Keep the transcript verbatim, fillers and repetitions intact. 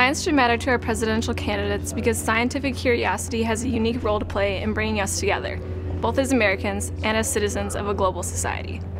Science should matter to our presidential candidates because scientific curiosity has a unique role to play in bringing us together, both as Americans and as citizens of a global society.